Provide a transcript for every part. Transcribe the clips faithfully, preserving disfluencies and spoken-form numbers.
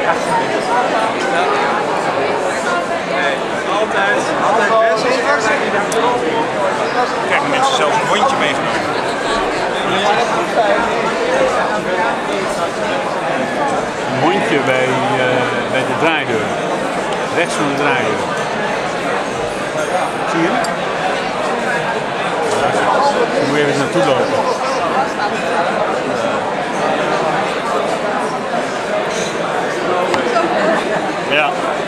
Altijd, altijd best. Krijgen mensen zelfs een hondje meegenomen. Een hondje bij, uh, bij de draaideur. Rechts van de draaideur. Zie je? Daar moet je even naartoe lopen. Ja.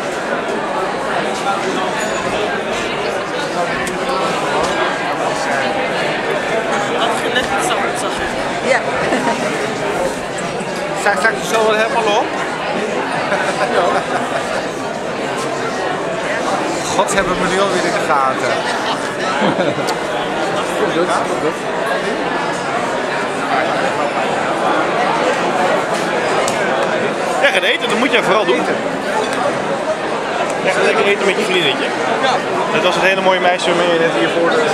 Ja. Zak, zak je zo wel helemaal op? God, hebben we nu alweer in de gaten. Goed, goed. Ja, gaat eten, dat moet jij vooral doen. Echt lekker eten met je vriendinnetje. Ja. Dat was het hele mooie meisje waarmee je net hier voor de...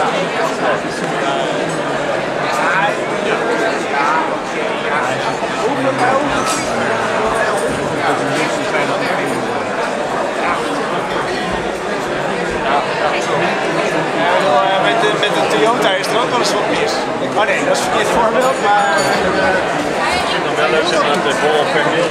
Met de, met de Toyota is er ook wel eens wat mis. Oh nee, dat is een verkeerd voorbeeld, maar... Ik vind het wel leuk zijn dat de bol per mail.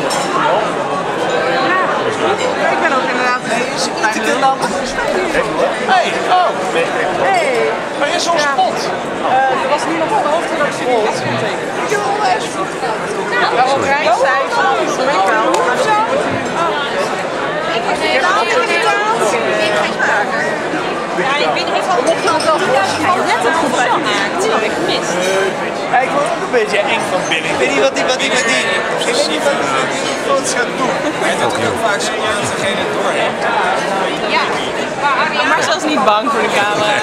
Ja, ik ben ook inderdaad Is dit een land? Hey, oh! Hey! Maar je is zo'n spot! Uh, er was niemand op de hoofdredactie die dit kon tekenen. Jongens! Ja, op reis zijn van alles. Dat weet ik wel. Hoezo? Ik heb helemaal niet betaald. Ik ga je maken. Ja, ik weet niet van de opdracht wel net een goed gemaakt. Die heb ik gemist. Ja, ik word ook een beetje eng van binnen. Ik weet niet wat die wat die met die obsessief foto's gaat doen. Maar dat kan ook vaak zo dat degene het doorheeft. Ja, maar Marcel is niet bang voor de camera.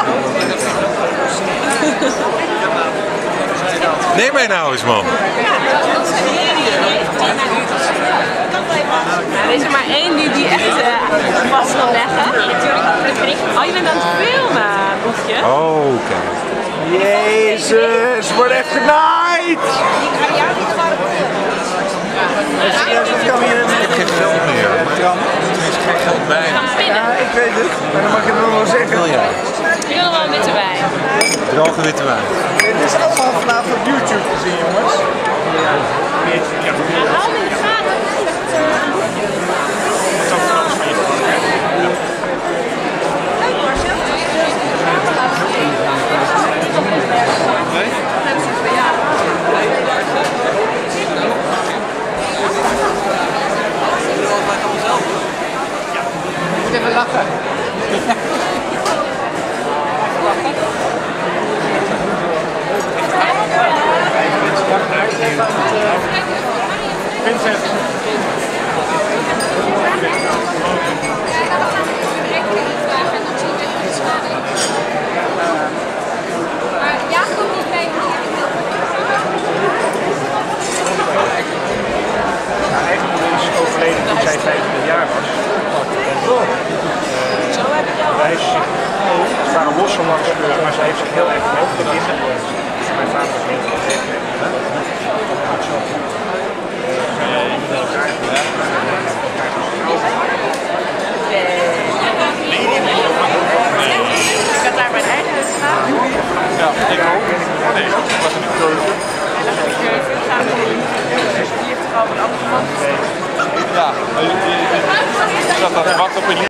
Neem mij nou eens, man. Er is er maar één die die echt uh, vast wil leggen. Oh, je bent aan het filmen, boefje. Oh, kijk. Jezus, wordt echt genaaid! Ik heb geen geld meer. Er is geen geld bij. Ja, ik weet het, maar dan mag ik het nog wel zeggen. Wil jij? Ik wil er wel een witte wijn. Droge witte wijn. Dit is allemaal vanavond op YouTube te zien, jongens. Haal hem in de gaten. Even lachen. Vincent. Maar ja, komt niet bij me. Eigenlijk is overleden toen zij vijfentwintig jaar was. Wij waren los van Luxemburg, maar zij heeft zich heel erg geloofd in liggen. Mijn vader was heel erg gek. Ik had daar mijn eigen staan. Ja, ik ook. Nee, ik was in de keuken. En dan heb ik hier even gaan doen. Die heeft er al een andere man. Ja, ik zat dat te wachten op een